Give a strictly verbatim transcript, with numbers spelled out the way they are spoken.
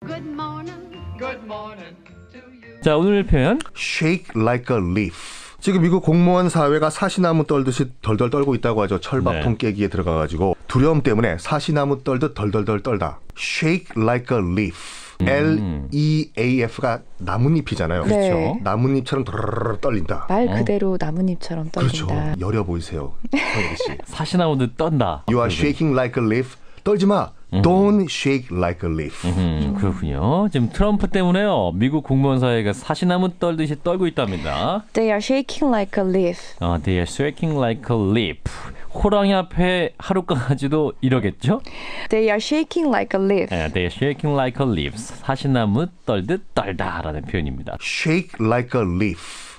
Good morning. Good morning to you. 자, 오늘 표현. Shake like a leaf. 지금 미국 공무원 사회가 사시나무 떨듯이 덜덜 떨고 있다고 하죠. 철밥통 네. 깨기에 들어가가지고 두려움 때문에 사시나무 떨듯 덜덜덜 떨다. Shake like a leaf. 음. L E A F가 나뭇잎이잖아요. 네. 그렇죠. 나뭇잎처럼 드르르르 떨린다. 말 그대로 나뭇잎처럼 그렇죠. 떨린다. 여려 보이세요. 황혜리 씨. 사시나무도 떤다. You are shaking like a leaf. 떨지 마. Don't shake like a leaf. 음, 그렇군요. 지금 트럼프 때문에요. 미국 공무원 사회가 사시나무 떨듯이 떨고 있답니다. They are shaking like a leaf. 어, they are shaking like a leaf. 호랑이 앞에 하룻강아지도 이러겠죠? They are shaking like a leaf. 네, they are shaking like a leaf. 사시나무 떨듯 떨다라는 표현입니다. Shake like a leaf.